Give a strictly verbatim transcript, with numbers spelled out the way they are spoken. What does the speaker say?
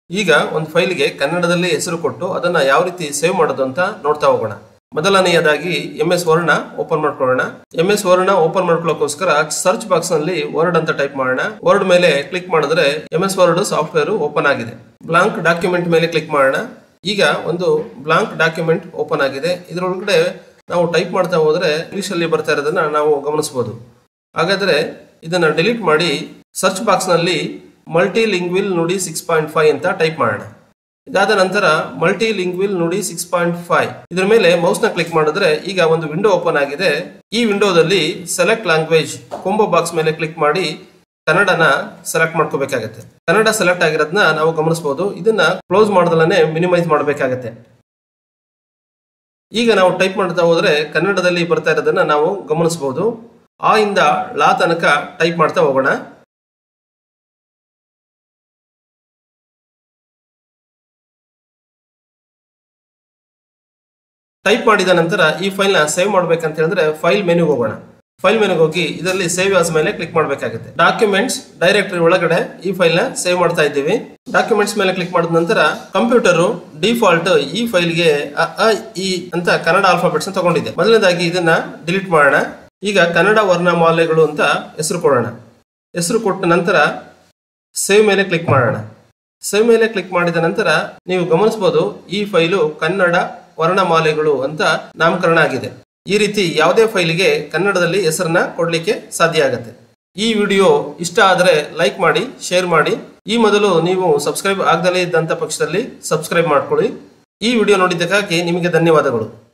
ಈಗ ಒಂದು ಫೈಲ್ಗೆ ಕನ್ನಡದಲ್ಲಿ ಹೆಸರು ಕೊಟ್ಟು ಅದನ್ನ ಯಾವ ರೀತಿ ಸೇವ್ ಮಾಡೋದು ಅಂತ ನೋಡ್ತಾ ಹೋಗೋಣ. ಮೊದಲನೆಯದಾಗಿ ಎಂ ಎಸ್ ವರ್ಡ್ ನ ಓಪನ್ ಮಾಡ್ಕೊಳ್ಳೋಣ. ಎಂ ಎಸ್ ವರ್ಡ್ ನ ಓಪನ್ ಮಾಡ್ಕೊಳ್ಳೋಕೋಸ್ಕರ ಸರ್ಚ್ ಬಾಕ್ಸ್ ನಲ್ಲಿ ವರ್ಡ್ ಅಂತ ಟೈಪ್ ಮಾಡೋಣ. ವರ್ಡ್ ಮೇಲೆ ಕ್ಲಿಕ್ ಮಾಡಿದ್ರೆ M S word software open ಆಗಿದೆ. ಬ್ಲಾಂಕ್ ಡಾಕ್ಯುಮೆಂಟ್ ಮೇಲೆ ಕ್ಲಿಕ್ ಮಾಡೋಣ. ಈಗ ಒಂದು ಬ್ಲಾಂಕ್ ಡಾಕ್ಯುಮೆಂಟ್ ಓಪನ್ ಆಗಿದೆ. ಇದರೊಳಗಡೆ ನಾವು ಟೈಪ್ ಮಾಡ್ತಾ ಹೋದ್ರೆ ಇಂಗ್ಲಿಷ್ ಅಲ್ಲಿ ಬರ್ತಾ ಇರೋದನ್ನ ನಾವು ಗಮನಿಸಬಹುದು. ಹಾಗಾದ್ರೆ ಇದನ್ನ ಡಿಲೀಟ್ ಮಾಡಿ ಸರ್ಚ್ ಬಾಕ್ಸ್ ನಲ್ಲಿ multi lingual Nudi six point five ಅಂತ ಟೈಪ್ ಮಾಡೋಣ. ಇದಾದ ನಂತರ multi lingual Nudi six point five ಇದರ ಮೇಲೆ ಮೌಸ್ ನ ಕ್ಲಿಕ್ ಮಾಡಿದ್ರೆ ಈಗ ಒಂದು ವಿಂಡೋ ಓಪನ್ ಆಗಿದೆ. ಈ ವಿಂಡೋದಲ್ಲಿ ಸೆಲೆಕ್ಟ್ ಲ್ಯಾಂಗ್ವೇಜ್ ಕೊಂಬೋ ಬಾಕ್ಸ್ ಮೇಲೆ ಕ್ಲಿಕ್ ಮಾಡಿ ಕನ್ನಡನ ಸೆಲೆಕ್ಟ್ ಮಾಡ್ಕೋಬೇಕಾಗತ್ತೆ. ಕನ್ನಡ ಸೆಲೆಕ್ಟ್ ಆಗಿರೋದನ್ನ ನಾವು ಗಮನಿಸಬಹುದು. ಇದನ್ನ ಕ್ಲೋಸ್ ಮಾಡದಲ್ಲೇ ಮಿನಿಮೈಸ್ ಮಾಡಬೇಕಾಗತ್ತೆ. ಈಗ ನಾವು ಟೈಪ್ ಮಾಡ್ತಾ ಹೋದ್ರೆ ಕನ್ನಡದಲ್ಲಿ ಬರ್ತಾ ಇರೋದನ್ನ ನಾವು ಗಮನಿಸಬಹುದು. ಆ ಇಂದ ಲಾ ತನಕ ಟೈಪ್ ಮಾಡ್ತಾ ಹೋಗೋಣ. ಟೈಪ್ ಮಾಡಿದ ನಂತರ ಈ ಫೈಲ್ ನ ಸೇವ್ ಮಾಡ್ಬೇಕಂತ ಹೇಳಿದ್ರೆ ಫೈಲ್ ಮೆನುಗೆ ಹೋಗೋಣ. ಫೈಲ್ ಮೆನುಗೆ ಹೋಗಿ ಇದರಲ್ಲಿ ಸೇವ್ ಆಸ್ ಮೇಲೆ ಕ್ಲಿಕ್ ಮಾಡಬೇಕಾಗುತ್ತೆ. ಡಾಕ್ಯುಮೆಂಟ್ಸ್ ಡೈರೆಕ್ಟರಿ ಒಳಗಡೆ ಈ ಫೈಲ್ ನ ಸೇವ್ ಮಾಡ್ತಾ ಇದ್ದೀವಿ. ಡಾಕ್ಯುಮೆಂಟ್ಸ್ ಮೇಲೆ ಕ್ಲಿಕ್ ಮಾಡಿದ ನಂತರ ಕಂಪ್ಯೂಟರ್ ಡಿಫಾಲ್ಟ್ ಈ ಫೈಲ್ಗೆ ಅ ಇ ಅಂತ ಕನ್ನಡ ಆಲ್ಫಾಬೆಟ್ಸ್ ತಗೊಂಡಿದೆ. ಮೊದಲನೇದಾಗಿ ಇದನ್ನ ಡಿಲೀಟ್ ಮಾಡೋಣ. ಈಗ ಕನ್ನಡ ವರ್ಣಮಾಲೆಗಳು ಅಂತ ಹೆಸರು ಕೊಡೋಣ. ಹೆಸರು ಕೊಟ್ಟ ನಂತರ ಸೇವ್ ಮೇಲೆ ಕ್ಲಿಕ್ ಮಾಡೋಣ. ಸೇವ್ ಮೇಲೆ ಕ್ಲಿಕ್ ಮಾಡಿದ ನಂತರ ನೀವು ಗಮನಿಸಬಹುದು ಈ ಫೈಲು ಕನ್ನಡ ವರ್ಣಮಾಲೆಗಳು ಅಂತ ನಾಮಕರಣ ಆಗಿದೆ. ಈ ರೀತಿ ಯಾವುದೇ ಫೈಲಿಗೆ ಕನ್ನಡದಲ್ಲಿ ಹೆಸರನ್ನ ಕೊಡ್ಲಿಕ್ಕೆ ಸಾಧ್ಯ ಆಗುತ್ತೆ. ಈ ವಿಡಿಯೋ ಇಷ್ಟ ಆದರೆ ಲೈಕ್ ಮಾಡಿ, ಶೇರ್ ಮಾಡಿ. ಈ ಮೊದಲು ನೀವು ಸಬ್ಸ್ಕ್ರೈಬ್ ಆಗದಲೇ ಇದ್ದಂತ ಪಕ್ಷದಲ್ಲಿ ಸಬ್ಸ್ಕ್ರೈಬ್ ಮಾಡ್ಕೊಳ್ಳಿ. ಈ ವಿಡಿಯೋ ನೋಡಿದ್ದಕ್ಕಾಗಿ ನಿಮಗೆ ಧನ್ಯವಾದಗಳು.